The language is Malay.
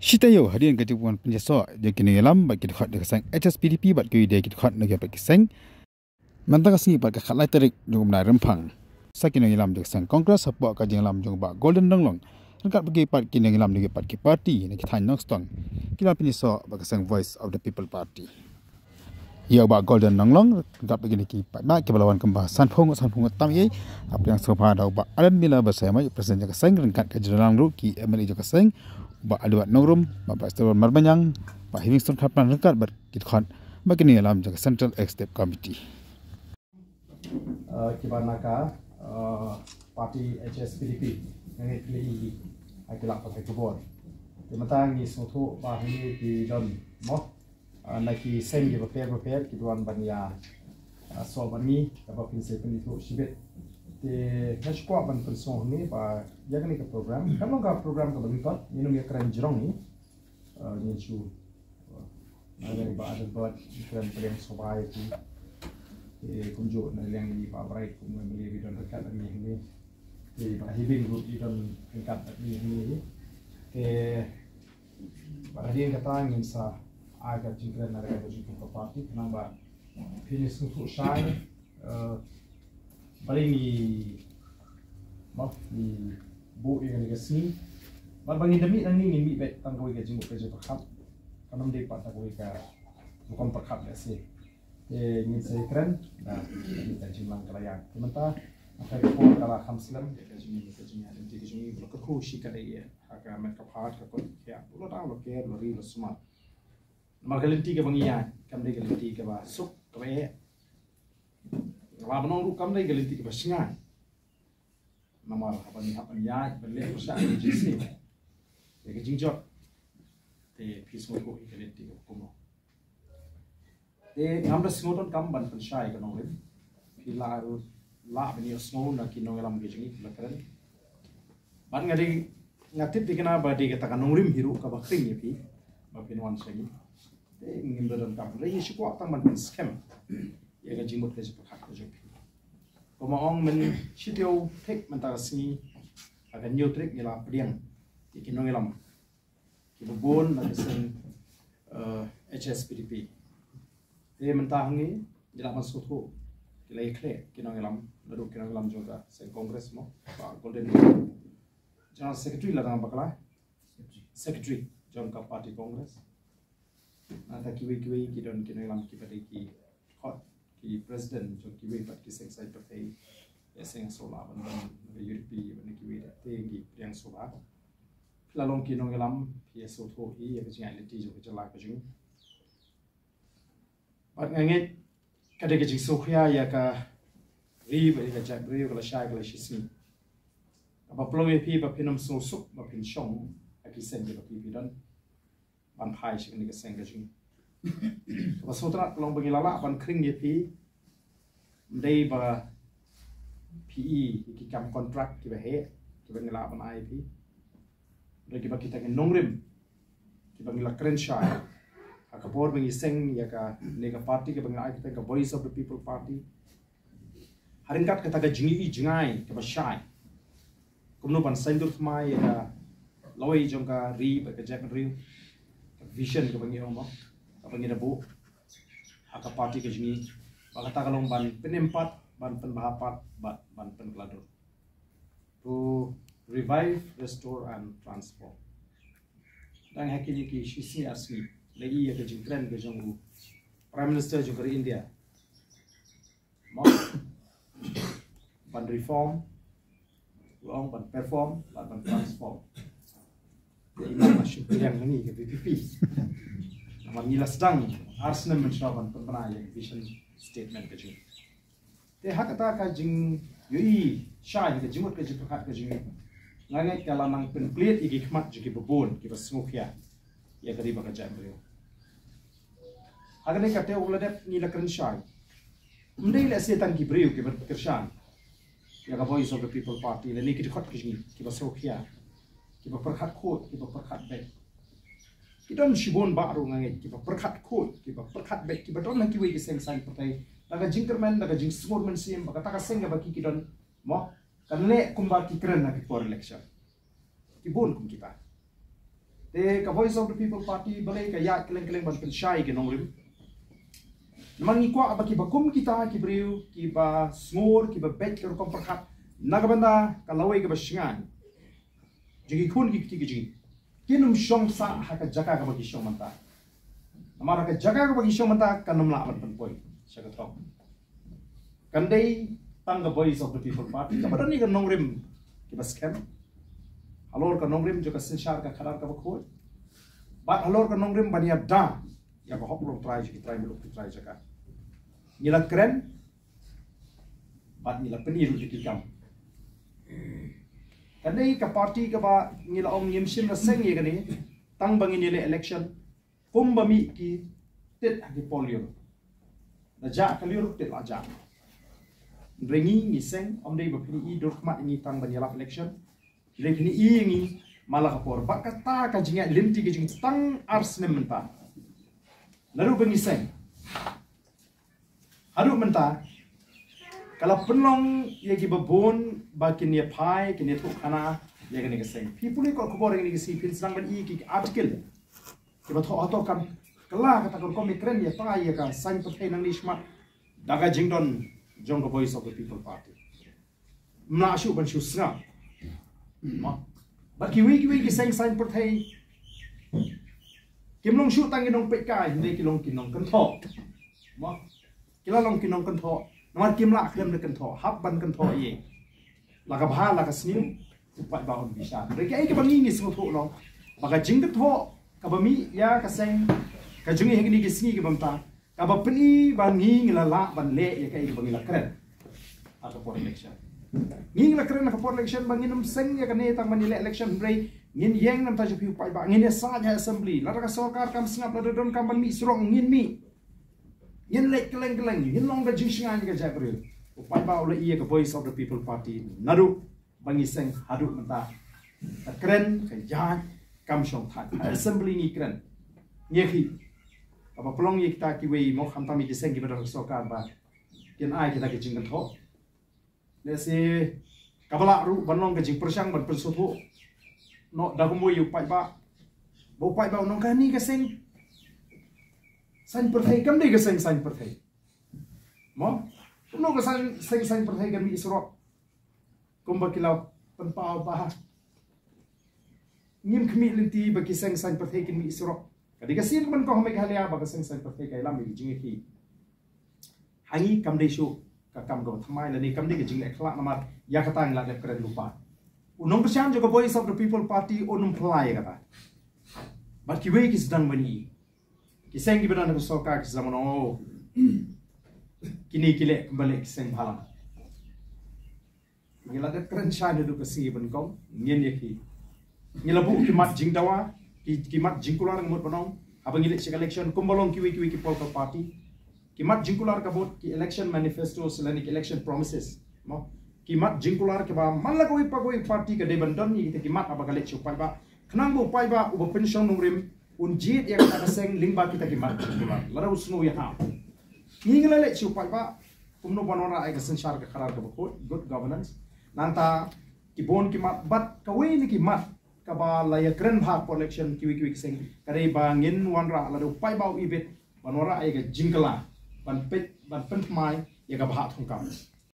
Shitayo hadirin ketipuan penjasa jadi lam bagi dekat dengan sang HSPDP bat kui dia dekat dengan bagi sang mantang singi bat kat lai tarik jung na rempang sakin lam dengan sang kongres apa ka jeng lam jung ba golden donglong dekat bagi pat kin lam dengan pat ki party ni kita nok stong kila penjasa bagi sang voice of the people party ya ba golden donglong dekat bagi ni ki pat ba ki balawan kembah san phong tam ye apa yang sopa da ba alan bila bersama presiden ka sang dekat ka jeng ru ki MLA ka sang ba aduat nongrum ba pastor marbanyang ba Livingston Kaplan rekat ber kitkhon bagini alam jaga Central Executive Committee kibanaka parti HSPDP ngani kli akila pakai kubor kematang ni soto ba hini di don mo naki seng di repair kiduan bania so bani ba pinse pun itu sibet de nashko ban person ni ba yakni ka program kamong ka program ka bangkot minum ya keren jerong ni ni chu ada ba ada buat keren keren sobai tu kunjuk na yang di ba bright kum beli bidon dekat ni di ba hibing group bidon dekat ni ba dia kata ngin sa aga jingkren na ka jingkren parti kenapa pilih susu sai paling ni bu yang ni sini bangin demi nang ni bet tang koi ke jimu ke je pakap kanam de pat koi ka bukan pakap ya sih ni saya keren nah kita jimlang kalayan sementara akan ko kala hamslam ke jimu ada di jimu lo ko shi ka dai aka met ka phat ka ko ya lo ta lo ke lo ri lo smart magalenti ke bangian kam de galenti ke ba suk ke ba menong kam dai galenti ke ba singan nama hapan ya beli usaha agensi ya jingjot te pismo ko galenti ko komo te namda smoton kam ban pensyai ka nongrim pila la beni osmo na kinongelam ge jingi lakran ban ngadi ngatip dikena ba di kata nongrim hiru ka ba kring ya pi ba pinwan segi te ngim don kam re shi ko tang ban scam ya ga jingmot ke pakhat ko jok Pemaong men sitio tek mentasi akan new trick nila pediang ikinong ilam kibubon na kesen HSPDP te mentahangi nila masuko kilai kle kinong ilam lalu kinong ilam juga sen kongres mo pa golden general secretary la bakala secretary jongka party kongres nata kiwi kidon kinong ilam kipatiki hot ki president jo kiwi pat ki seng sai pakai seng sola ban UDP ban kiwi te ki yang sola lalong kinong elam PSO tho hi ya jinga liti jo jala ka jing pat nganget kada ke jing sokhya ya ka ri ba ka ja ri ka sha ka shi apa plong pi ba pinam so suk ba pin shong aki seng ba pi dan ban phai shi ni ka seng ka jing Maksudnya kalau bagi lala ban kering dia pi, mendai ba PE iki kam kontrak kita he, kita ngela ban IP, mendai kita nongrim, kita ngela keren shy, akapor bagi seng ya ka nega party kita ngela kita ka voice of the people party, haringkat kita ka jingi jingai kita shy, kumno ban sendur mai ya ka lawai jongka ri ba ka jack ri, vision kita bagi omong. Apa ngira bu, aka parti ke sini, baka takalong ban penempat, ban penbahapat, ban penkladur. To revive, restore and transform. Dan hakini ki sisi asli, lagi ya ke jingkren ke jonggu, Prime Minister juga dari India. Mau ban reform, uang ban perform, ban transform. Jadi masuk yang ini ke PPP. Manila sedang Arsenal mencoba penbenaya vision statement kecil. Te hak kata kajing yui syai ke jimut ke jipakat ke jing. Ngangai kalau nang penplit iki khmat jiki bebon ki basmukhya ya kari baka jambre. Agane kate uladep ni la kren syai. Mendai la setan ki breu ki berkershan. Ya ka voice of the people party le ni ki khot ki jing ki basmukhya. Ki perkhat khot ki perkhat baik. Kita mshibon baru nganget kita perkat kod kita perkat baik kita don nanti wei seng sang partai laga jingkerman laga jing small man sim baka taka seng baki kita don mo kan le kumba ki keren na for election kibon kum kita te ka Voice of the People Party balai ka ya keleng ban pensyai ke nongrim mangi kwa ba ki bakum kita ki briu ki ba smor ki ba bet ke kom perkhat nagabanda ka lawai ke ba shingan jigi kun ki ji kinum shong sa ha ka jaka ka ba ki shong manta amara ka jaka ka ba ki shong manta kanum la ban poi saka thok kandai tang the Voice of the People Party ka badani ka nongrim ki ba scam alor ka nongrim jo ka sinshar ka kharar ka ba khoi bat alor ka nongrim bania da ya ba hop long try melo try jaka nila keren bat nila penir ju kam kandai ka party ka ba nila ong yimsim na seng ye gani tang bangin nila election kum ba mi ki tet ha ki polio na ja ka liur tet la ja rengi ni seng om dei ba pini I dor mat ni tang ban nila election rengi I ngi malah ka por ba ka ta ka jinga limti ki jing tang ars nem menta lalu bengi seng haru menta kalau penlong ye ki babon ba kin ye pai kin ye thuk khana ye gani ke seng people ko ko bor ni si pin sang ban I ki article ki ba tho auto kam kala ka ta ko mi kren ye pa ye ka sang pa thai nang ni smart daga jingdon jong ko Voice of the People Party mna shu ban shu snga ma ba ki wi ki seng sang pa thai kim long shu tang nong pe kai ne ki long kinong kan tho ma kila long kinong kan tho nomor kim la krem de kan tho hab ban kan tho ye la ka bha la ka snim pa ba on bisa re ke ke bangi ni smu tho lo ba ka jing de tho ka ba mi ya ka seng ka jungi hegi ni ki singi ke bamta ka ba pni ba ngi la la ban le ye ke bangi la kren atau for election nging la kren ka for election bangin um seng ya ka ne tang mani election break ngin yeng nam ta ju pai ba ngin sa nya assembly la ka sarkar kam singap la don kam ban mi surong ngin mi ngin lek keleng ngin long da jing singa ni ka jabril pai ba ule ia ka Voice of the People Party nadu bangi seng hadu menta ta kren ka ja kam shong thai assembly ni kren nyehi apa pelong ye kita ki wei mo kham ta mi diseng ki ba sarkar ba kin ai kita ki jing kan tho le se kabala ru banong ka jing persang ban persotho no da ko yu pai ba bo pai ba nong ka ni ka seng san per thai kam ni ka seng san per thai mo no ka san per thai kan mi isro kum ba kilaw pan pa ba ngim khmi linti ba ki seng san per thai kan mi isro ka di ka sin man ko me ka halia ba ka seng san per thai kai lam mi jing ki hangi kam de shu ka kam go thamai la ni kam de ki jing le khla na ma ya ka tang la le kren lupa unong persian juga Voice of the People Party unum pelai kata. But kiwe kis dan bani. Kiseng ki bedan ko soka kis zaman oh. Kini kile kembali kiseng halang. Ngila de keren shine du kasi ban kong ngien ye ki. Ngila bu ki mat jing dawa ki mat jing kular ngamut banong abang ngile sik election kumbalong kiwe ki Polka Party. Ki mat jing kular kabut ki election manifesto selanik election promises. Mo kimat jingkular ke ba malla ko ipagoi party ke deban don ni kita kimat apa kali chupai ba khnang bo pai ba ubo pension nungrim unjit yang kata seng lingba kita kimat jingkular lara usnu ya ha ngingala le chupai ba kumno banora ai ka sensar ka kharar ka ba good governance nanta kibon kimat bat kawe ni kimat ka ba la ya kren bha election kiwi seng kare ba ngin wanra la do pai ba ibet banora ai ka jingkala ban pet ban pen mai ya ka bha thongkam